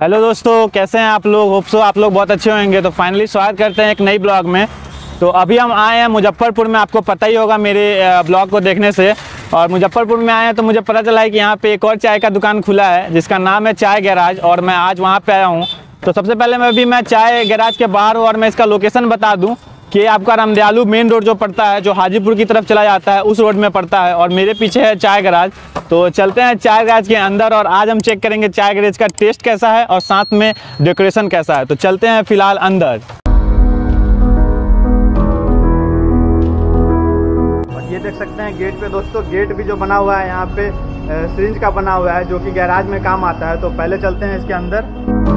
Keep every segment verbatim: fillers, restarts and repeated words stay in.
Hello दोस्तों, कैसे हैं आप लोग। होप सो आप लोग बहुत अच्छे होंगे। तो फाइनली स्वागत करते हैं एक नई ब्लॉग में। तो अभी हम आए हैं मुजफ्फरपुर में, आपको पता ही होगा मेरे ब्लॉग को देखने से। और मुजफ्फरपुर में आए हैं तो मुझे पता चला है कि यहाँ पे एक और चाय का दुकान खुला है जिसका नाम है चाय गैराज, और मैं आज वहाँ पे आया हूँ। तो सबसे पहले मैं अभी मैं चाय गैराज के बाहर हूँ और मैं इसका लोकेशन बता दूँ कि आपका रामदयालु मेन रोड जो पड़ता है, जो हाजीपुर की तरफ चला जाता है, उस रोड में पड़ता है। और मेरे पीछे है चाय गैराज। तो चलते हैं चाय गैराज के अंदर और आज हम चेक करेंगे चाय गैराज का टेस्ट कैसा है और साथ में डेकोरेशन कैसा है। तो चलते हैं फिलहाल अंदर। और ये देख सकते हैं गेट पे दोस्तों, गेट भी जो बना हुआ है यहाँ पे सिरिंज का बना हुआ है जो कि गैराज में काम आता है। तो पहले चलते हैं इसके अंदर।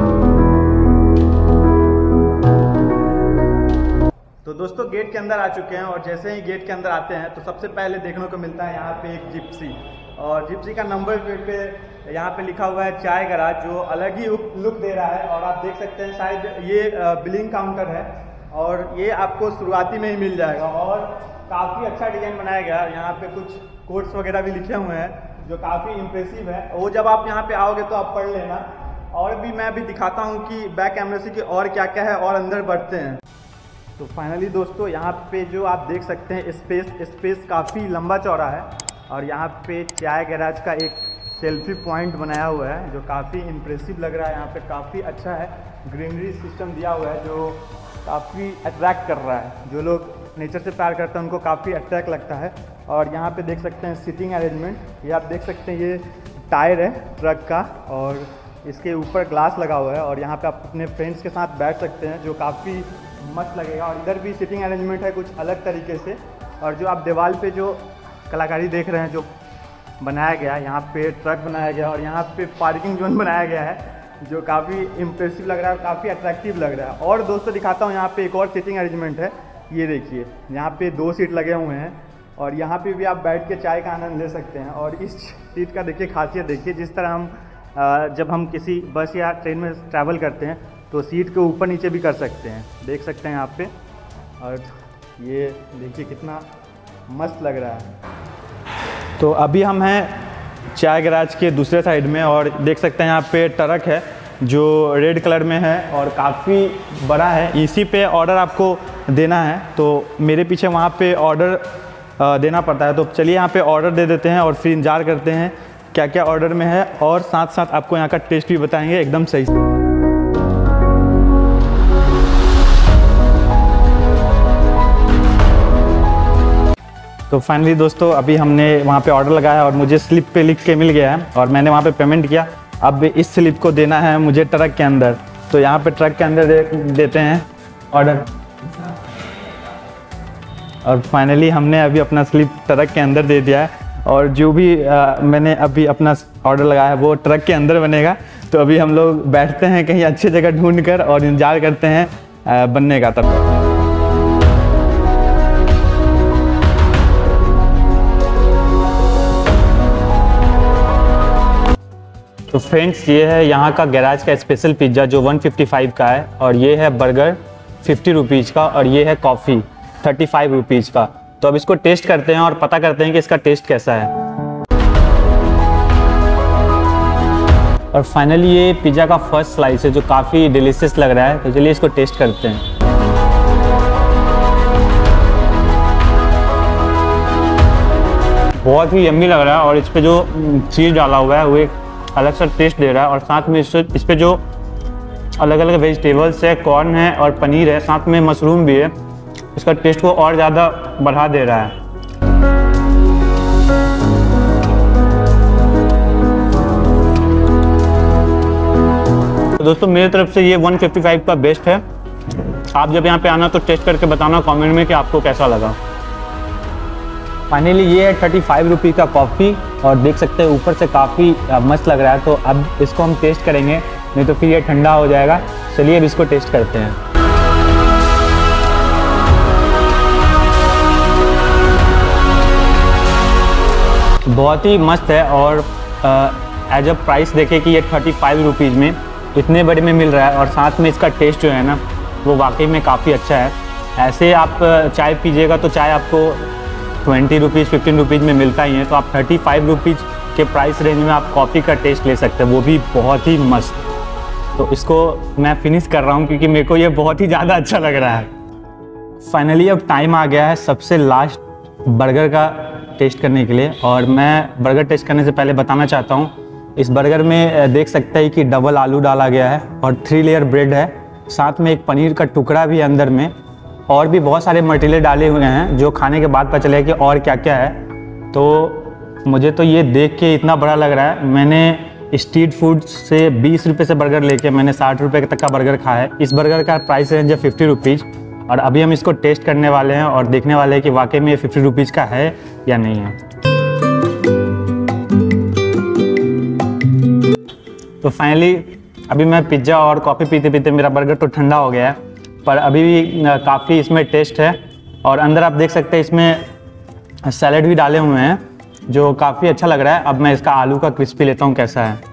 तो दोस्तों गेट के अंदर आ चुके हैं और जैसे ही गेट के अंदर आते हैं तो सबसे पहले देखने को मिलता है यहाँ पे एक जिप्सी, और जिप्सी का नंबर प्लेट पे यहाँ पे लिखा हुआ है चाय गैराज, जो अलग ही लुक दे रहा है। और आप देख सकते हैं शायद ये बिलिंग काउंटर है और ये आपको शुरुआती में ही मिल जाएगा। और काफ़ी अच्छा डिजाइन बनाया गया है। यहाँ पे कुछ कोड्स वगैरह भी लिखे हुए हैं जो काफ़ी इम्प्रेसिव है। वो जब आप यहाँ पे आओगे तो आप पढ़ लेना। और भी मैं अभी दिखाता हूँ कि बैक कैमरे से कि और क्या क्या है, और अंदर बढ़ते हैं। तो फाइनली दोस्तों यहाँ पे जो आप देख सकते हैं स्पेस स्पेस काफ़ी लंबा चौड़ा है। और यहाँ पे चाय गैराज का एक सेल्फी पॉइंट बनाया हुआ है जो काफ़ी इम्प्रेसिव लग रहा है। यहाँ पे काफ़ी अच्छा है, ग्रीनरी सिस्टम दिया हुआ है जो काफ़ी अट्रैक्ट कर रहा है। जो लोग नेचर से प्यार करते हैं उनको काफ़ी अट्रैक्ट लगता है। और यहाँ पे देख सकते हैं सीटिंग अरेंजमेंट, ये आप देख सकते हैं ये टायर है ट्रक का और इसके ऊपर ग्लास लगा हुआ है। और यहाँ पे आप अपने फ्रेंड्स के साथ बैठ सकते हैं जो काफ़ी मस्त लगेगा। और इधर भी सीटिंग अरेंजमेंट है कुछ अलग तरीके से। और जो आप दीवार पे जो कलाकारी देख रहे हैं जो बनाया गया है, यहाँ पे ट्रक बनाया गया और यहाँ पे पार्किंग जोन बनाया गया है जो काफ़ी इम्प्रेसिव लग रहा है, काफ़ी अट्रैक्टिव लग रहा है। और दोस्तों दिखाता हूँ यहाँ पे एक और सीटिंग अरेंजमेंट है। ये देखिए यहाँ पे दो सीट लगे हुए हैं और यहाँ पे भी आप बैठ के चाय का आनंद ले सकते हैं। और इस सीट का देखिए खासियत देखिए, जिस तरह हम जब हम किसी बस या ट्रेन में ट्रैवल करते हैं तो सीट के ऊपर नीचे भी कर सकते हैं, देख सकते हैं यहाँ पे। और ये देखिए कितना मस्त लग रहा है। तो अभी हम हैं चाय गैराज के दूसरे साइड में और देख सकते हैं यहाँ पे ट्रक है जो रेड कलर में है और काफ़ी बड़ा है। इसी पे ऑर्डर आपको देना है, तो मेरे पीछे वहाँ पे ऑर्डर देना पड़ता है। तो चलिए यहाँ पे ऑर्डर दे देते हैं और फिर इंतजार करते हैं क्या क्या ऑर्डर में है, और साथ साथ आपको यहाँ का टेस्ट भी बताएंगे एकदम सही से। तो फाइनली दोस्तों अभी हमने वहाँ पे ऑर्डर लगाया और मुझे स्लिप पे लिख के मिल गया है और मैंने वहाँ पे पेमेंट किया। अब इस स्लिप को देना है मुझे ट्रक के अंदर, तो यहाँ पे ट्रक के अंदर दे, देते हैं ऑर्डर। और फाइनली हमने अभी अपना स्लिप ट्रक के अंदर दे दिया है और जो भी आ, मैंने अभी अपना ऑर्डर लगाया है वो ट्रक के अंदर बनेगा। तो अभी हम लोग बैठते हैं कहीं अच्छी जगह ढूंढ कर और इंतजार करते हैं आ, बनने का तब। तो फ्रेंड्स ये है यहाँ का गैराज का स्पेशल पिज़्ज़ा जो एक सौ पचपन का है, और ये है बर्गर पचास रुपीज़ का, और ये है कॉफ़ी पैंतीस रुपीज़ का। तो अब इसको टेस्ट करते हैं और पता करते हैं कि इसका टेस्ट कैसा है। और फाइनली ये पिज़्ज़ा का फर्स्ट स्लाइस है जो काफ़ी डिलीशियस लग रहा है। तो चलिए इसको टेस्ट करते हैं। बहुत ही यम्मी लग रहा है और इस पर जो चीज़ डाला हुआ है वो एक अलग सा टेस्ट दे रहा है। और साथ में इस इस पे जो अलग अलग वेजिटेबल्स है, कॉर्न है और पनीर है, साथ में मशरूम भी है, इसका टेस्ट को और ज़्यादा बढ़ा दे रहा है। तो दोस्तों मेरी तरफ से ये एक सौ पचपन का बेस्ट है। आप जब यहाँ पे आना तो टेस्ट करके बताना कमेंट में कि आपको कैसा लगा। फाइनली ये है पैंतीस रुपये का कॉफ़ी और देख सकते हैं ऊपर से काफ़ी मस्त लग रहा है। तो अब इसको हम टेस्ट करेंगे, नहीं तो फिर ये ठंडा हो जाएगा। चलिए अब इसको टेस्ट करते हैं। बहुत ही मस्त है और एज अ प्राइस देखें कि ये पैंतीस रुपीज़ में इतने बड़े में मिल रहा है, और साथ में इसका टेस्ट जो है ना वो वाकई में काफ़ी अच्छा है। ऐसे आप चाय पीजिएगा तो चाय आपको ट्वेंटी रुपीज़ फिफ्टीन रुपीज़ में मिलता ही है, तो आप थर्टी फाइव रुपीज़ के प्राइस रेंज में आप कॉफ़ी का टेस्ट ले सकते हैं, वो भी बहुत ही मस्त। तो इसको मैं फिनिश कर रहा हूँ क्योंकि मेरे को ये बहुत ही ज़्यादा अच्छा लग रहा है। फाइनली अब टाइम आ गया है सबसे लास्ट बर्गर का टेस्ट करने के लिए, और मैं बर्गर टेस्ट करने से पहले बताना चाहता हूँ, इस बर्गर में देख सकते हैं कि डबल आलू डाला गया है और थ्री लेयर ब्रेड है, साथ में एक पनीर का टुकड़ा भी है अंदर में, और भी बहुत सारे मटेरियल डाले हुए हैं जो खाने के बाद पता चलेगा कि और क्या क्या है। तो मुझे तो ये देख के इतना बड़ा लग रहा है। मैंने स्ट्रीट फूड से बीस रुपये से बर्गर लेके मैंने साठ रुपये तक का बर्गर खाया है। इस बर्गर का प्राइस रेंज है फिफ्टी रुपीज़, और अभी हम इसको टेस्ट करने वाले हैं और देखने वाले हैं कि वाकई में ये फिफ्टी रुपीज़ का है या नहीं है। तो फाइनली अभी मैं पिज़्ज़ा और कॉफ़ी पीते पीते मेरा बर्गर तो ठंडा हो गया है, पर अभी भी काफ़ी इसमें टेस्ट है। और अंदर आप देख सकते हैं इसमें सैलेड भी डाले हुए हैं जो काफ़ी अच्छा लग रहा है। अब मैं इसका आलू का क्रिस्पी लेता हूँ कैसा है।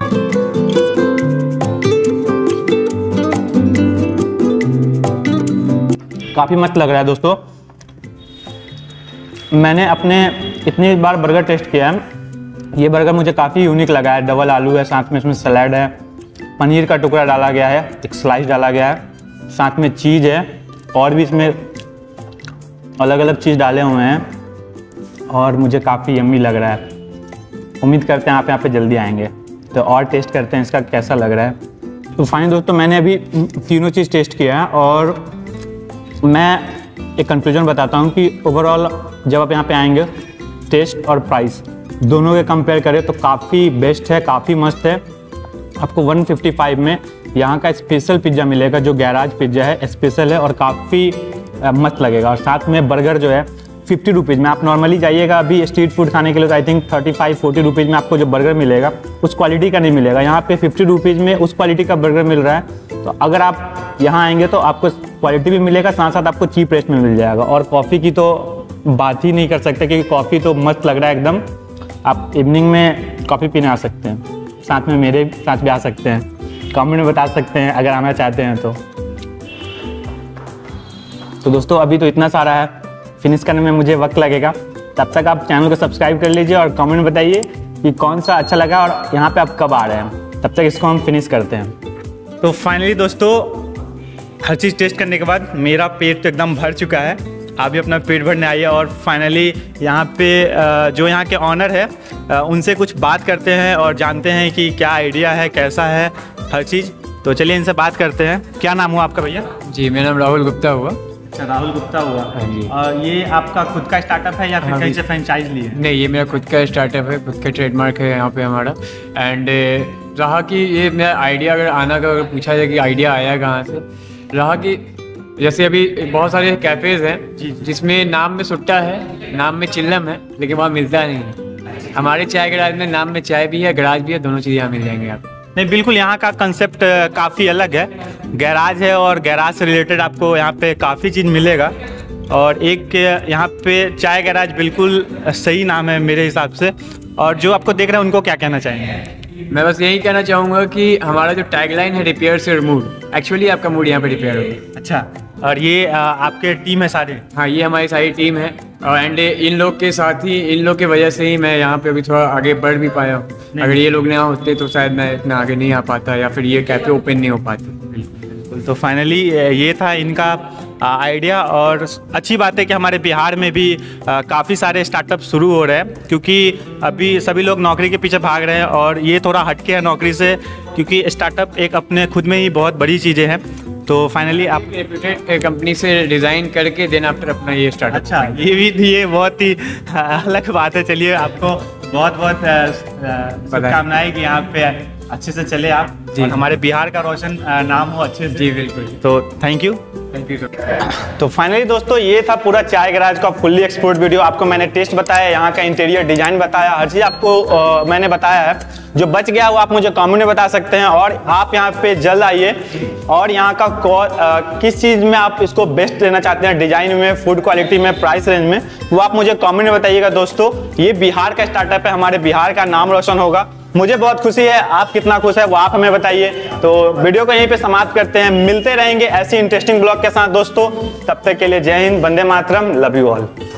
काफ़ी मस्त लग रहा है दोस्तों। मैंने अपने इतनी बार बर्गर टेस्ट किया है, ये बर्गर मुझे काफ़ी यूनिक लगा है। डबल आलू है, साथ में इसमें सलाद है, पनीर का टुकड़ा डाला गया है, एक स्लाइस डाला गया है, साथ में चीज़ है, और भी इसमें अलग अलग चीज़ डाले हुए हैं, और मुझे काफ़ी यम्मी लग रहा है। उम्मीद करते हैं आप यहाँ पे जल्दी आएंगे तो और टेस्ट करते हैं इसका कैसा लग रहा है। तो फाइनली दोस्तों मैंने अभी तीनों चीज़ टेस्ट किया है, और मैं एक कंक्लूजन बताता हूँ कि ओवरऑल जब आप यहाँ पे आएंगे, टेस्ट और प्राइस दोनों के कंपेयर करें तो काफ़ी बेस्ट है, काफ़ी मस्त है। आपको वन फिफ्टी फाइव में यहाँ का स्पेशल पिज़्ज़ा मिलेगा जो गैराज पिज़्ज़ा है, स्पेशल है और काफ़ी मस्त लगेगा। और साथ में बर्गर जो है फिफ्टी रुपीज़ में, आप नॉर्मली जाइएगा अभी स्ट्रीट फूड खाने के लिए तो I think thirty five forty rupees में आपको जो बर्गर मिलेगा उस क्वालिटी का नहीं मिलेगा। यहाँ पे फिफ्टी रुपीज़ में उस क्वालिटी का बर्गर मिल रहा है। तो अगर आप यहाँ आएंगे तो आपको क्वालिटी भी मिलेगा, साथ साथ आपको चीप रेट में मिल जाएगा। और कॉफ़ी की तो बात ही नहीं कर सकते क्योंकि कॉफ़ी तो मस्त लग रहा है एकदम। आप इवनिंग में कॉफ़ी पीने आ सकते हैं, साथ में मेरे साथ भी आ सकते हैं, कमेंट में बता सकते हैं अगर आना चाहते हैं तो। तो दोस्तों अभी तो इतना सारा है, फिनिश करने में मुझे वक्त लगेगा। तब तक आप चैनल को सब्सक्राइब कर लीजिए और कमेंट में बताइए कि कौन सा अच्छा लगा और यहाँ पे आप कब आ रहे हैं। तब तक इसको हम फिनिश करते हैं। तो फाइनली दोस्तों हर चीज़ टेस्ट करने के बाद मेरा पेट तो एकदम भर चुका है। आप भी अपना पेट भरने आइए और फाइनली यहाँ पे जो यहाँ के ऑनर है उनसे कुछ बात करते हैं और जानते हैं कि क्या आइडिया है, कैसा है हर चीज़। तो चलिए इनसे बात करते हैं। क्या नाम हुआ आपका भैया? जी मेरा नाम राहुल गुप्ता हुआ। अच्छा राहुल गुप्ता हुआ। हाँ जी। और ये आपका खुद का स्टार्टअप है या फिर कहीं से फ्रेंचाइज ली है? नहीं, ये मेरा खुद का स्टार्टअप है, खुद का ट्रेडमार्क है यहाँ पे हमारा। एंड रहा कि ये मेरा आइडिया अगर आना का अगर पूछा जाए कि आइडिया आया कहाँ से, रहा कि जैसे अभी बहुत सारे कैफ़ेज़ हैं जिसमें नाम में सुट्टा है, नाम में चिल्लम है, लेकिन वहाँ मिलता नहीं है। हमारे चाय गराज में नाम में चाय भी है, गराज भी है, दोनों चीज़ें यहाँ मिल जाएंगे आप। नहीं बिल्कुल, यहाँ का कंसेप्ट काफ़ी अलग है। गैराज है और गैराज से रिलेटेड आपको यहाँ पे काफ़ी चीज़ मिलेगा। और एक यहाँ पे चाय गैराज बिल्कुल सही नाम है मेरे हिसाब से। और जो आपको देख रहे हैं उनको क्या कहना चाहेंगे? मैं बस यही कहना चाहूँगा कि हमारा जो टैगलाइन है रिपेयर से मूड, एक्चुअली आपका मूड यहाँ पे रिपेयर होगा। अच्छा, और ये आ, आपके टीम है सारे? हाँ, ये हमारी सारी टीम है। और एंड इन लोग के साथ ही, इन लोग की वजह से ही मैं यहाँ पे अभी थोड़ा आगे बढ़ भी पाया हूँ। अगर ये लोग ना होते तो शायद मैं इतना आगे नहीं आ पाता या फिर ये कैफ़े ओपन नहीं हो पाती। बिल्कुल। तो फाइनली ये था इनका आइडिया। और अच्छी बात है कि हमारे बिहार में भी काफ़ी सारे स्टार्टअप शुरू हो रहे हैं, क्योंकि अभी सभी लोग नौकरी के पीछे भाग रहे हैं और ये थोड़ा हटके है नौकरी से, क्योंकि स्टार्टअप एक अपने खुद में ही बहुत बड़ी चीज़ें हैं। तो फाइनली आप रेप्यूटेड कंपनी से डिज़ाइन करके देन आफ्टर अपना ये स्टार्टअप। अच्छा, ये भी ये बहुत ही अलग बात है। चलिए आपको बहुत बहुत शुभकामनाएं कि यहाँ पे अच्छे से चले आप और हमारे बिहार का रोशन नाम हो अच्छे से। जी बिल्कुल। तो thank you thank you sir. तो फाइनली दोस्तों ये था पूरा चाय गराज का फुल्ली एक्सप्लोर्ड वीडियो। आपको मैंने टेस्ट बताया, यहाँ का इंटीरियर डिजाइन बताया, हर चीज़ आपको आ, मैंने बताया है। जो बच गया वो आप मुझे कमेंट में बता सकते हैं। और आप यहाँ पे जल्द आइए और यहाँ का आ, किस चीज़ में आप इसको बेस्ट लेना चाहते हैं, डिजाइन में, फूड क्वालिटी में, प्राइस रेंज में, वो आप मुझे कमेंट में बताइएगा। दोस्तों ये बिहार का स्टार्टअप है, हमारे बिहार का नाम रोशन होगा। मुझे बहुत खुशी है, आप कितना खुश है वो आप हमें बताइए। तो वीडियो को यहीं पे समाप्त करते हैं, मिलते रहेंगे ऐसी इंटरेस्टिंग ब्लॉग के साथ दोस्तों। तब तक के लिए जय हिंद, वंदे मातरम, लव यू ऑल।